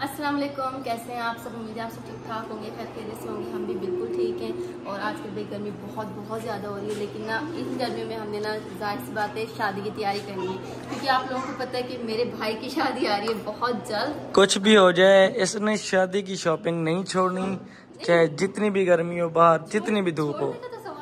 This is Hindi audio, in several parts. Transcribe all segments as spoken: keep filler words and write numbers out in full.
अस्सलाम वालेकुम, कैसे हैं आप सब। उम्मीद है आप सब ठीक ठाक होंगे, खैर खैरियत से होंगे। हम भी बिल्कुल ठीक हैं। और आजकल भाई गर्मी बहुत बहुत ज़्यादा हो रही है, लेकिन ना इस गर्मी में हमने ना जाहिर सी बात है शादी की तैयारी करनी है, क्योंकि आप लोगों को पता है कि मेरे भाई की शादी आ रही है बहुत जल्द। कुछ भी हो जाए इसने शादी की शॉपिंग नहीं छोड़नी, चाहे जितनी भी गर्मी हो बाहर, जितनी भी धूप हो।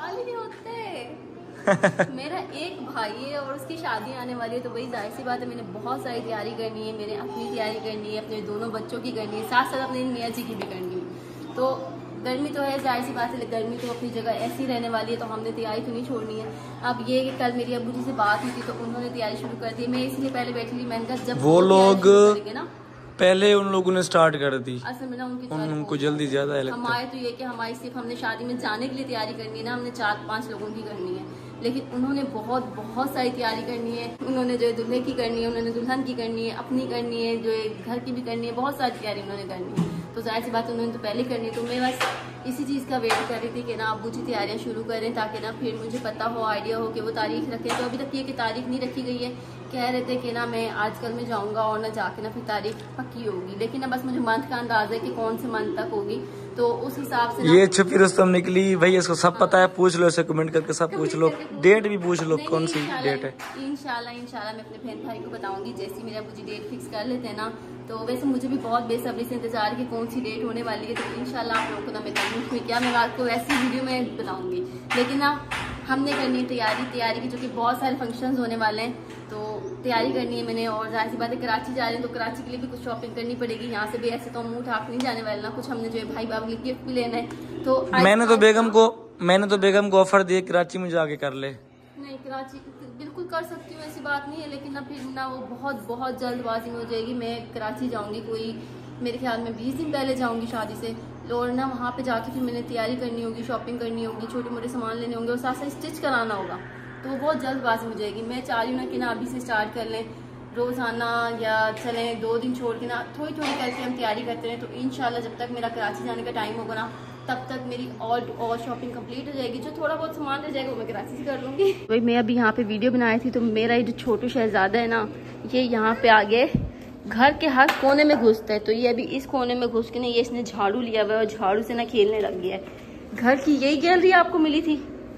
मेरा एक भाई है और उसकी शादी आने वाली है, तो वही जाहिर सी बात है मैंने बहुत सारी तैयारी करनी है। मैंने अपनी तैयारी करनी है, अपने दोनों बच्चों की करनी है, साथ साथ अपने मियाँ जी की भी करनी है। तो गर्मी तो है, जाहिर सी बात है, गर्मी तो अपनी जगह ऐसी रहने वाली है, तो हमने तैयारी तो नहीं छोड़नी है। अब ये कि कल मेरी अब्बू जी से बात हुई थी, तो उन्होंने तैयारी शुरू कर दी। मैं इसलिए पहले बैठी थी, मैंने कहा जब वो लोग ना पहले उन लोगों ने स्टार्ट कर दी, असल में ना उनकी उन, उनको जल्दी ज्यादा है लगता है। हमारे तो ये कि हमारी सिर्फ हमने शादी में जाने के लिए तैयारी करनी है ना, हमने चार पांच लोगों की करनी है, लेकिन उन्होंने बहुत बहुत सारी तैयारी करनी है। उन्होंने जो है दूल्हे की करनी है, उन्होंने दुल्हन की करनी है, अपनी करनी है, जो है घर की भी करनी है, बहुत सारी तैयारी उन्होंने करनी है। तो जाहिर सी बात उन्होंने तो पहले करनी है, तो मैं बस इसी चीज़ का वेट कर रही थी कि ना अब्बू जी तैयारियाँ शुरू करें, ताकि ना फिर मुझे पता हो, आइडिया हो कि वो तारीख रखें। तो अभी तक ये कि तारीख नहीं रखी गई है, कह रहे थे कि ना मैं आजकल में जाऊंगा और ना जाके ना फिर तारीख पक्की होगी, लेकिन ना बस मुझे मंथ का अंदाजा है कि कौन से मंथ तक होगी, तो उस हिसाब से ये छुपी रुस्तम निकली भाई, इसको सब पता है। पूछ लो इसे, कमेंट करके सब पूछ लो, डेट भी पूछ लो कौन सी डेट है। इंशाल्लाह इंशाल्लाह मैं अपने बहन भाई को बताऊंगी, जैसी मेरे अब्बू जी डेट फिक्स कर लेते हैं ना। तो वैसे मुझे भी बहुत बेसब्री से इंतजार कि कौन सी डेट होने वाली है, तो इंशाल्लाह आप लोगों को ना मैं करूँगी क्या, मैं आपको ऐसी वीडियो में बताऊंगी। लेकिन ना हमने करनी है तैयारी तैयारी की, जो कि बहुत सारे फंक्शंस होने वाले हैं, तो तैयारी करनी है मैंने। और जाहिर सी बात है कराची जा रहे हैं, तो कराची के लिए भी कुछ शॉपिंग करनी पड़ेगी। यहाँ से भी ऐसे तो मुंह उठा नहीं जाने वाले ना, कुछ हमने जो है भाई बाबू के गिफ्ट भी लेना है। तो मैंने तो बेगम को मैंने तो बेगम को ऑफर दिया कराची में जाके कर ले। नहीं, कराची बिल्कुल कर सकती हूँ, ऐसी बात नहीं है, लेकिन ना फिर ना वो बहुत बहुत जल्दबाजी में हो जाएगी। मैं कराची जाऊँगी कोई मेरे ख्याल में बीस दिन पहले जाऊँगी शादी से, और ना वहाँ पे जाके फिर मैंने तैयारी करनी होगी, शॉपिंग करनी होगी, छोटे मोटे सामान लेने होंगे और साथ साथ स्टिच कराना होगा, तो वो बहुत जल्दबाजी हो जाएगी। मैं चाह रही हूँ ना कि ना अभी से स्टार्ट कर लें, रोज़ाना या चलें दो दिन छोड़ के ना थोड़ी थोड़ी करके हम तैयारी करते हैं। तो इंशाल्लाह जब तक मेरा कराची जाने का टाइम होगा ना, तब तक मेरी और और शॉपिंग कंप्लीट हो जाएगी। जो थोड़ा बहुत सामान रह जाएगा वो मैं कराची से कर लूँगी। भाई मैं अभी यहाँ पे वीडियो बनाई थी, तो मेरा ये जो छोटू शहजादा है ना, ये यहाँ पे आगे घर के हर कोने में घुसता है। तो ये अभी इस कोने में घुस के ना, ये इसने झाड़ू लिया हुआ है और झाड़ू से ना खेलने लग गया है। घर की यही गैलरी आपको मिली थी?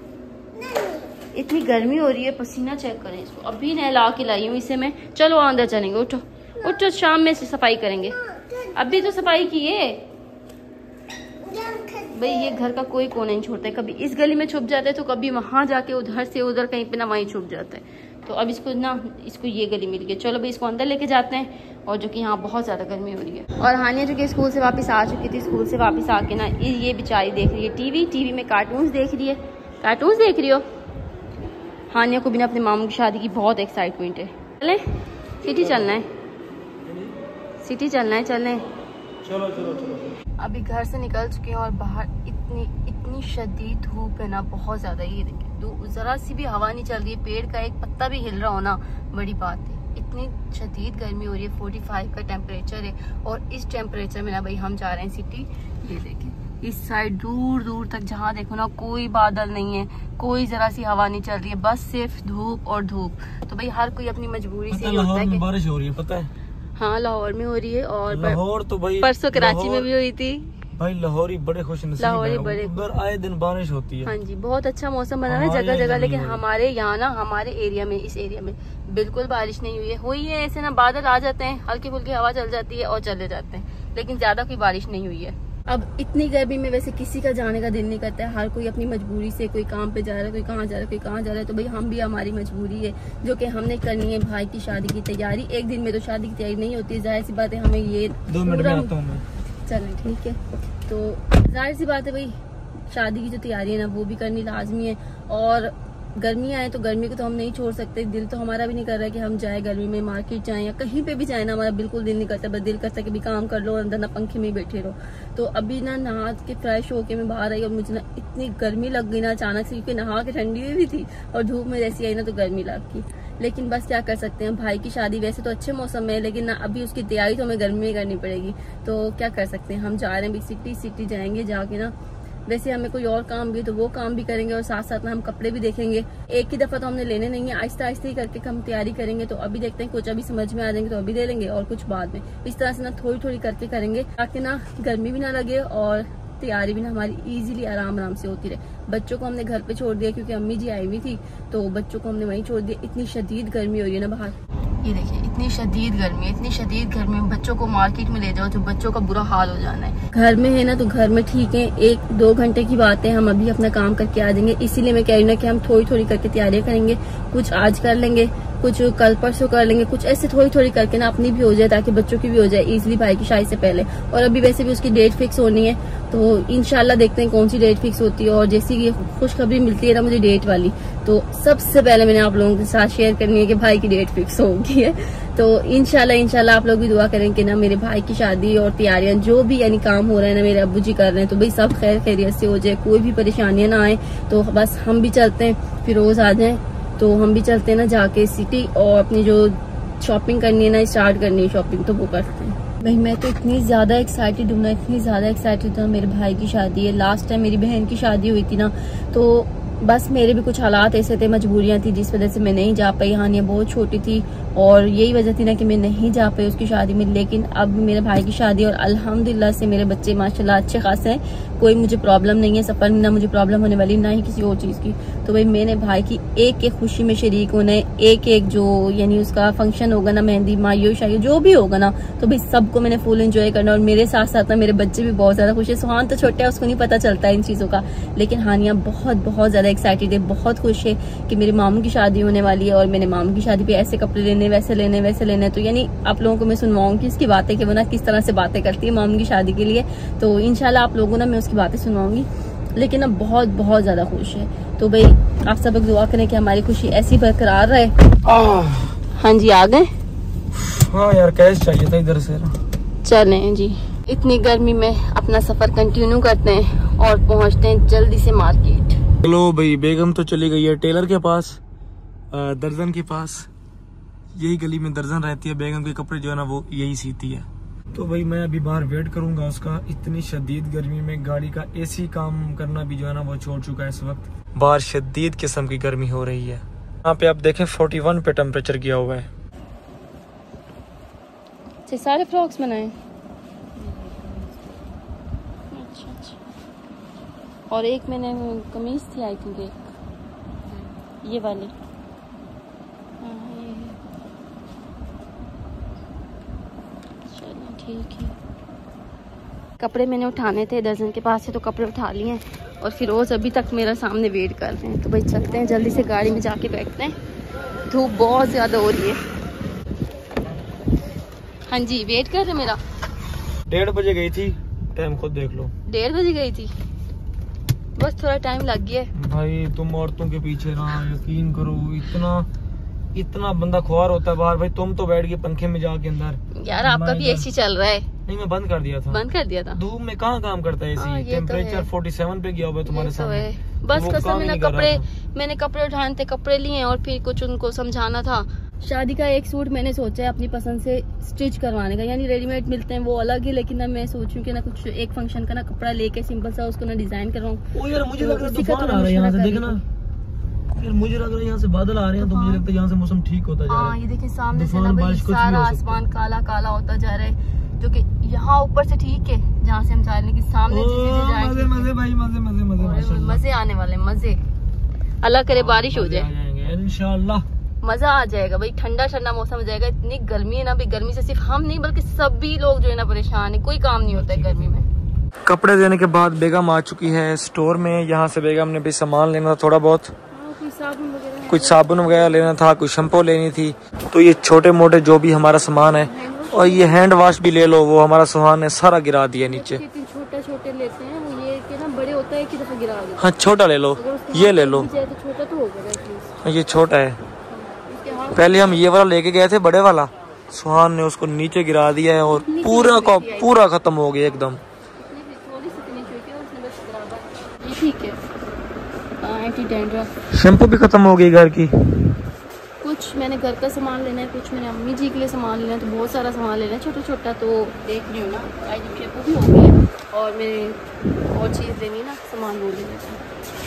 इतनी गर्मी हो रही है, पसीना चेक करें इसको। अभी नहला के लाई हूँ इसे मैं। चलो अंदर चलेंगे, उठो उठो, शाम में से सफाई करेंगे। अभी तो सफाई की है भाई, ये घर का कोई कोना नहीं छोड़ता है। कभी इस गली में छुप जाता है, तो कभी वहां जाके उधर से उधर कहीं पे ना वहीं छुप जाता है। तो अब इसको ना इसको ये गली मिल गई। चलो भाई इसको अंदर लेके जाते हैं, और जो कि यहाँ बहुत ज्यादा गर्मी हो रही है। और हानिया जो कि स्कूल से वापस आ चुकी थी, स्कूल से वापस आके ना ये बेचारी देख रही है टीवी टीवी में कार्टून्स देख रही है। कार्टून्स देख रही हो? हानिया को भी ना अपने मामू की शादी की बहुत एक्साइटमेंट है। चले सिटी चलना है, सिटी चलना है, चलें। चलो चलो चलो। अभी घर से निकल चुके हैं और बाहर इतनी इतनी शदीद धूप है ना, बहुत ज्यादा। ये देखिए जरा सी भी हवा नहीं चल रही है, पेड़ का एक पत्ता भी हिल रहा हो ना बड़ी बात है। इतनी शदीद गर्मी हो रही है, पैंतालीस का टेम्परेचर है। और इस टेम्परेचर में ना भाई हम जा रहे हैं सिटी। ये देखें इस साइड दूर दूर तक जहाँ देखो ना कोई बादल नहीं है, कोई जरा सी हवा नहीं चल रही है, बस सिर्फ धूप और धूप। तो भाई हर कोई अपनी मजबूरी से होता है कि बारिश हो रही है, पता है? हाँ लाहौर में हो रही है, और लाहौर तो भाई परसों कराची में भी हुई थी। भाई लाहौरी बड़े खुश नसीब हैं, बड़े उधर आए दिन बारिश होती है। हाँ जी, बहुत अच्छा मौसम बना है जगह जगह, लेकिन हमारे यहाँ ना हमारे एरिया में इस एरिया में बिल्कुल बारिश नहीं हुई है। हुई है ऐसे ना, बादल आ जाते हैं, हल्की फुल्की हवा चल जाती है और चले जाते हैं, लेकिन ज्यादा कोई बारिश नहीं हुई है। अब इतनी गर्मी में वैसे किसी का जाने का दिल नहीं करता है, हर कोई अपनी मजबूरी से, कोई काम पे जा रहा है, कोई कहाँ जा रहा है, कोई कहाँ जा रहा है। तो भाई हम भी, हमारी मजबूरी है जो कि हमने करनी है भाई की शादी की तैयारी। एक दिन में तो शादी की तैयारी नहीं होती, जाहिर सी बात है। हमें ये दो मिनट में आता हूं मैं। चलें ठीक है, तो जाहिर सी बात है भाई शादी की जो तैयारी है ना वो भी करनी लाजमी है। और गर्मी आए तो गर्मी को तो हम नहीं छोड़ सकते। दिल तो हमारा भी नहीं कर रहा है कि हम जाए गर्मी में, मार्केट जाएं या कहीं पे भी जाए ना, हमारा बिल्कुल दिल नहीं करता। बस दिल करता है कि भी काम कर लो, अंदर ना पंखे में ही बैठे रहो। तो अभी ना नहा के फ्रेश होके मैं बाहर आई, और मुझे ना इतनी गर्मी लग गई ना अचानक से, क्योंकि नहा के ठंडी हुई भी थी और धूप में जैसी आई ना तो गर्मी लग गई। लेकिन बस क्या कर सकते हैं, भाई की शादी वैसे तो अच्छे मौसम में है, लेकिन ना अभी उसकी तैयारी तो हमें गर्मी में करनी पड़ेगी। तो क्या कर सकते हैं, हम जा रहे हैं भी सिटी सिटी जाएंगे, जाके ना वैसे हमें कोई और काम भी तो वो काम भी करेंगे और साथ साथ में हम कपड़े भी देखेंगे। एक ही दफा तो हमने लेने नहीं है, आहिस्ता आहिस्ता ही करके हम तैयारी करेंगे। तो अभी देखते हैं, कुछ अभी समझ में आ जाएंगे तो अभी ले लेंगे और कुछ बाद में। इस तरह से ना थोड़ी थोड़ी करके करेंगे ताकि ना गर्मी भी ना लगे और तैयारी भी ना हमारी इजीली आराम आराम से होती रहे। बच्चों को हमने घर पे छोड़ दिया क्योंकि अम्मी जी आई हुई थी, तो बच्चों को हमने वहीं छोड़ दिया। इतनी शदीद गर्मी हो रही है ना बाहर, ये देखिए इतनी शदीद गर्मी है, इतनी शदीद गर्मी में बच्चों को मार्केट में ले जाओ तो बच्चों का बुरा हाल हो जाना है। घर में है ना तो घर में ठीक है, एक दो घंटे की बात है, हम अभी अपना काम करके आ जाएंगे। इसीलिए मैं कह रही हूँ ना कि हम थोड़ी थोड़ी करके तैयारियां करेंगे, कुछ आज कर लेंगे, कुछ कल परसों कर लेंगे, कुछ ऐसे थोड़ी थोड़ी करके ना अपनी भी हो जाए ताकि बच्चों की भी हो जाए इजीली भाई की शादी से पहले। और अभी वैसे भी उसकी डेट फिक्स होनी है, तो इंशाल्लाह देखते हैं कौन सी डेट फिक्स होती है। और जैसी ये खुशखबरी मिलती है ना मुझे डेट वाली, तो सबसे पहले मैंने आप लोगों के साथ शेयर करनी है कि भाई की डेट फिक्स हो गई है। तो इंशाल्लाह इंशाल्लाह आप लोग भी दुआ करें कि ना मेरे भाई की शादी और तैयारियां जो भी यानी काम हो रहा है ना मेरे अब्बू जी कर रहे हैं, तो भाई सब खैर खैरियत से हो जाए, कोई भी परेशानियां ना आए। तो बस हम भी चलते हैं, फिरोज आ जाए तो हम भी चलते हैं ना जाके सिटी और अपनी जो शॉपिंग करनी है ना स्टार्ट करनी है शॉपिंग, तो वो करते हैं। भाई मैं तो इतनी ज्यादा एक्साइटेड हूँ ना, इतनी ज्यादा एक्साइटेड हूँ। मेरे भाई की शादी है, लास्ट टाइम मेरी बहन की शादी हुई थी ना, तो बस मेरे भी कुछ हालात ऐसे थे, मजबूरियां थी जिस वजह से मैं नहीं जा पाई। हानिया बहुत छोटी थी और यही वजह थी ना कि मैं नहीं जा पाई उसकी शादी में। लेकिन अब मेरे भाई की शादी और अल्हम्दुलिल्लाह से मेरे बच्चे माशाल्लाह अच्छे खासे हैं, कोई मुझे प्रॉब्लम नहीं है सफर में, ना मुझे प्रॉब्लम होने वाली ना ही किसी और चीज की। तो भाई मैंने भाई की एक एक खुशी में शरीक होना है, एक एक जो यानी उसका फंक्शन होगा ना, मेहंदी मायो शायो जो भी होगा ना, तो भाई सबको मैंने फुल एंजॉय करना। और मेरे साथ साथ ना मेरे बच्चे भी बहुत ज्यादा खुश है। सुहान तो छोटा है, उसको नहीं पता चलता है इन चीजों का, लेकिन हानिया बहुत बहुत ज्यादा एक्साइटेड है, बहुत खुश है कि मेरे मामू की शादी होने वाली है और मैंने मामू की शादी पे ऐसे कपड़े लेने, वैसे लेने वैसे लेने। तो यानी आप लोगों को मैं सुनवाऊंगी इसकी बातें कि वो ना किस तरह से बातें करती है मामू की शादी के लिए। तो इंशाल्लाह आप लोगों ना मैं उसकी बातें सुनवाऊंगी, लेकिन अब बहुत बहुत ज्यादा खुश है। तो भाई आप सब लोग दुआ करें कि हमारी खुशी ऐसी बरकरार रहे। हाँ जी आ गए। हाँ यार कैश चाहिए था इधर से। चले जी, इतनी गर्मी में अपना सफर कंटिन्यू करते हैं और पहुंचते हैं जल्दी से मार्केट। चलो भाई, बेगम तो चली गई है टेलर के पास, दर्जन के पास। यही गली में दर्जन रहती है, बेगम के कपड़े जो है ना वो यही सीती है। तो भाई मैं अभी बाहर वेट करूंगा उसका। इतनी शदीद गर्मी में गाड़ी का एसी काम करना भी जो है ना वो छोड़ चुका है इस वक्त। बाहर शदीद किस्म की गर्मी हो रही है। यहाँ पे आप देखें इकतालीस पे टेम्परेचर गया हुआ है। सारे फ्रॉक्स बनाए। अच्छा अच्छा। और एक मैंने कमीज थी आई थिंक, एक ये वाली। हाँ ये चलो ठीक है। कपड़े मैंने उठाने थे दर्जन के पास से, तो कपड़े उठा लिए हैं और फिरोज अभी तक मेरा सामने वेट कर रहे हैं। तो भाई चलते हैं, जल्दी से गाड़ी में जाके बैठते हैं, धूप बहुत ज्यादा हो रही है। हाँ जी वेट कर रहे मेरा। डेढ़ बजे गई थी, टाइम खुद देख लो। डेढ़ बजे गई थी, बस थोड़ा टाइम लग गया भाई। तुम औरतों के पीछे ना यकीन करो, इतना इतना बंदा ख्वार होता है बाहर। भाई तुम तो बैठ गए पंखे में जाके अंदर। यार आपका भी एसी चल रहा है। नहीं मैं बंद कर दिया था। बंद कर दिया था। धूप में कहाँ काम करता है एसी। टेम्परेचर सैंतालीस पे गया हुआ है तुम्हारे सामने। बस कसम मैंने कपड़े मैंने कपड़े उठाने थे, कपड़े लिए और फिर कुछ उनको समझाना था। शादी का एक सूट मैंने सोचा है अपनी पसंद से स्टिच करवाने का, यानी रेडीमेड मिलते हैं वो अलग ही, लेकिन ना मैं सोचूं कि ना कुछ एक फंक्शन का ना कपड़ा लेके सिंपल सा उसको ना डिजाइन करवाऊं। ओ यार मुझे लग रहा है तूफान आ रहा है यहाँ से, देखना यार। मुझे लग रहा है यहाँ से बादल आ रहे हैं, तो मुझे लगता है यहाँ से मौसम ठीक होता जा रहा है। हाँ ये देखिए सामने से ना भाई सारा आसमान काला काला होता जा रहा है, जो कि यहाँ ऊपर से ठीक है जहाँ से हम जा रहे हैं, लेकिन सामने मजे मजे भाई मजे मजे मजे मजे आने वाले मजे। अल्लाह करे बारिश हो जाए इंशाल्लाह, मजा आ जाएगा भाई। ठंडा ठंडा मौसम हो जाएगा। इतनी गर्मी है ना भाई, गर्मी से सिर्फ हम नहीं बल्कि सभी लोग जो है ना परेशान है, कोई काम नहीं होता है गर्मी में। कपड़े देने के बाद बेगम आ चुकी है स्टोर में। यहाँ से बेगम ने भी सामान लेना था थोड़ा बहुत, कुछ साबुन वगैरह लेना था, कुछ शैम्पू लेनी थी। तो ये छोटे मोटे जो भी हमारा सामान है, और ये हैंड वॉश भी ले लो, वो हमारा सुहान ने सारा गिरा दिया नीचे। छोटे छोटे लेते हैं वो, ये कि ना बड़े होता है कि दफा गिरा देते हैं। हाँ छोटा ले लो, ये ले लो। छोटा तो होगा, ये छोटा है। पहले हम ये वाला लेके गए थे बड़े वाला, सुहान ने उसको नीचे गिरा दिया है और पूरा का पूरा खत्म हो गया एकदम। ठीक है। एंटी डैंड्रफ शैम्पू भी खत्म हो गई घर की। कुछ कुछ मैंने घर का सामान लेना है, कुछ मैंने अम्मी जी के लिए सामान लेना है, तो बहुत सारा सामान लेना है छोटा छोटा। तो देख रही हूँ ना, आइटम शेप वो भी हो गई है और मेरे और चीज़ लेनी है ना, सामान वो लेना है।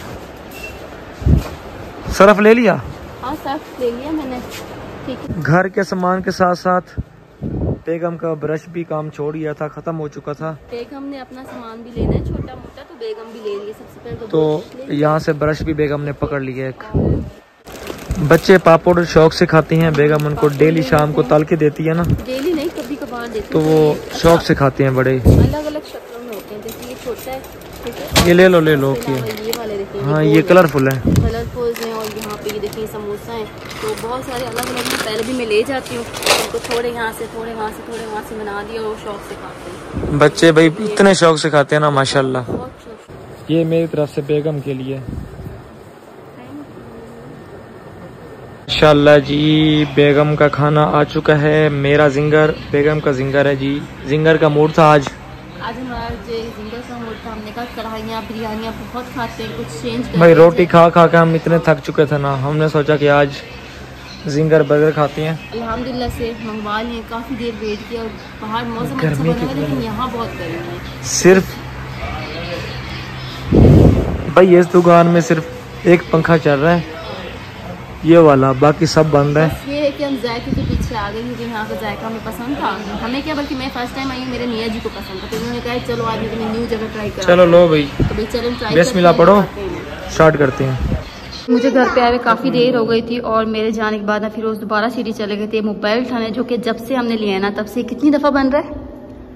सर्फ ले लिया? हाँ सर्फ ले लिया मैंने, ठीक है। घर के सामान के साथ साथ बेगम का ब्रश भी काम छोड़ दिया था, खत्म हो चुका था। बेगम ने अपना सामान भी लेना है छोटा मोटा, तो बेगम भी ले रही है सबसे पहले। तो, तो यहाँ से ब्रश भी बेगम ने पकड़ लिया एक। बच्चे पापड़ शौक से खाते हैं, बेगम उनको डेली शाम को तल के देती है ना। डेली नहीं, कभी कभार देती तो वो शौक से खाते हैं बड़े। अलग अलग शक्लों में होते हैं, जैसे ये छोटा है, ये ले लो ले लो कि ये वाले देखिए, हाँ ये कलरफुल है, कलरफुल हैं। और यहाँ पे ये देखिए समोसा है, तो बहुत सारे अलग अलग हैं। पहले भी मैं ले जाती हूँ उनको, थोड़े यहाँ से थोड़े वहाँ से थोड़े वहाँ से बना दिए और वो शौक से खाते हैं। बच्चे भाई इतने शौक से खाते हैं ना माशाल्लाह। बहुत शौक। ये मेरी तरफ से बेगम के लिए माशाल्लाह जी। बेगम का खाना आ चुका है, मेरा जिंगर बेगम का जिंगर है जी। जिंगर का मूड था आज आज हमारा जो जिंगर का मूड था, हमने कहा कढ़ाइयाँ बिरयानियाँ बहुत खाते हैं, कुछ चेंज कर भाई। रोटी खा खा के हम इतने थक चुके थे ना, हमने सोचा कि आज जिंगर बर्गर खाते हैं। अल्हम्दुलिल्लाह से मंगवा लिए, काफ़ी देर वेट किया और बाहर मौसम अच्छा बना है, लेकिन यहाँ बहुत गर्मी है। सिर्फ भाई इस दुकान में सिर्फ एक पंखा चल रहा है, ये वाला, बाकी सब बंद है। ये है कि हम जायके के पीछे आ गए, क्योंकि यहाँ का जायका हमें पसंद था। हमें क्या, बल्कि मैं फर्स्ट टाइम आई हूँ, मेरे मियाँ जी को पसंद था, तो उन्होंने कहा चलो आज मैं तुम्हें न्यू जगह ट्राई करा। चलो लो भाई, तो भाई चलो ट्राई बिस्मिल्लाह पढ़ो, स्टार्ट करते हैं। मुझे घर पे आए हुए काफ़ी देर हो गई थी और मेरे जाने के बाद ना फिर रोज़ दोबारा सीढ़ी चले गए थे मोबाइल उठाने, जो कि जब से हमने लिया है ना तब से कितनी दफ़ा बन रहा है,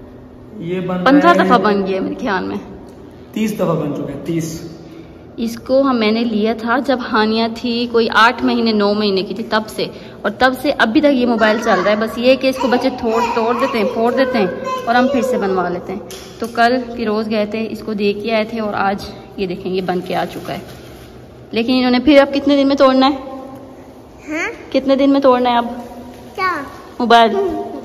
ये बन पंद्रह दफ़ा बन गया मेरे ख्याल में, तीस दफ़ा बन चुका है, तीस। इसको हम मैंने लिया था जब हानिया थी कोई आठ महीने नौ महीने की थी, तब से और तब से अभी तक ये मोबाइल चल रहा है। बस ये कि इसको बच्चे तोड़ तोड़ देते हैं, फोड़ देते हैं और हम फिर से बनवा लेते हैं। तो कल फिरोज़ गए थे, इसको दे के आए थे और आज ये देखें ये बन के आ चुका है। लेकिन इन्होंने फिर अब कितने दिन में तोड़ना है? हाँ? कितने दिन में तोड़ना है अब क्या मोबाइल?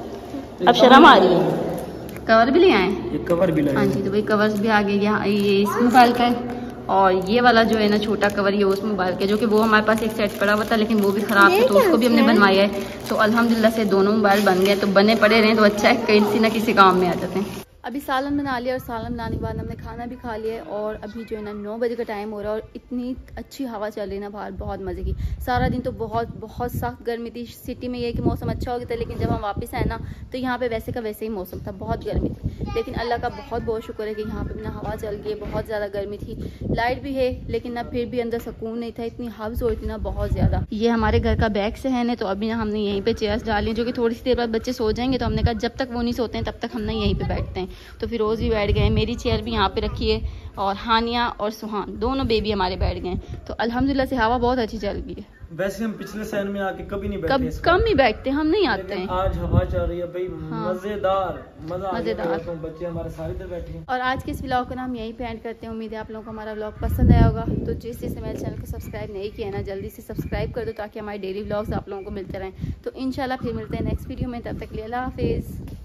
अब शर्म आ रही है। कवर भी ले आए? ये कवर भी लाए। हाँ जी, तो भाई कवर्स भी आ गए, यहाँ ये इस मोबाइल का है और ये वाला जो है ना छोटा कवर, ये उस मोबाइल का, जो कि वो हमारे पास एक सेट पड़ा हुआ था लेकिन वो भी ख़राब था, तो उसको भी हमने बनवाया है। तो अल्हम्दुलिल्लाह से दोनों मोबाइल बन गए, तो बने पड़े रहे तो अच्छा है, किसी ना किसी काम में आ जाते हैं। अभी सालन बना लिया और सालन बनाने के बाद हमने खाना भी खा लिया और अभी जो है ना नौ बजे का टाइम हो रहा है और इतनी अच्छी हवा चल रही ना बाहर, बहुत मज़े की। सारा दिन तो बहुत बहुत सख्त गर्मी थी। सिटी में ये कि मौसम अच्छा हो गया था, लेकिन जब हम वापस आए ना तो यहाँ पे वैसे का वैसे ही मौसम था, बहुत गर्मी थी। लेकिन अल्लाह का बहुत बहुत शुक्र है कि यहाँ पे ना हवा चल गई, बहुत ज़्यादा गर्मी थी। लाइट भी है लेकिन ना फिर भी अंदर सुकून नहीं था, इतनी हव्स हो रही थी ना बहुत ज़्यादा। ये हमारे घर का बैक से है ना, तो अभी ना हमने यहीं पर चेयर्स डाली, जो कि थोड़ी सी देर बाद बच्चे सो जाएंगे, तो हमने कहा जब तक वो नहीं सोते हैं तब तक हम ना यहीं पर बैठते हैं। तो फिर रोज़ भी बैठ गए, मेरी चेयर भी यहाँ पे रखी है और हानिया और सुहान दोनों बेबी हमारे बैठ गए। तो अल्हम्दुलिल्लाह से हवा बहुत अच्छी चल रही है। वैसे हम पिछले साल में आके कभी नहीं बैठे, कब कम ही बैठते, हम नहीं आते हैं। आज हवा चल रही है भाई, हाँ। मजेदार मजा मजेदार। तो बच्चे हमारे सारे इधर बैठे हैं। और आज के इस व्लॉग को ना हम यहीं पे एंड करते हैं। उम्मीद है आप लोगों को हमारा व्लॉग पसंद आया होगा। तो जिस जिसने मेरे चैनल को सब्सक्राइब नहीं किया ना, जल्दी से सब्सक्राइब कर दो ताकि हमारे डेली व्लॉग्स आप लोगों को मिलते रहें। तो इंशाल्लाह फिर मिलते हैं नेक्स्ट वीडियो में, तब तक के लिए अल्लाह हाफिज़।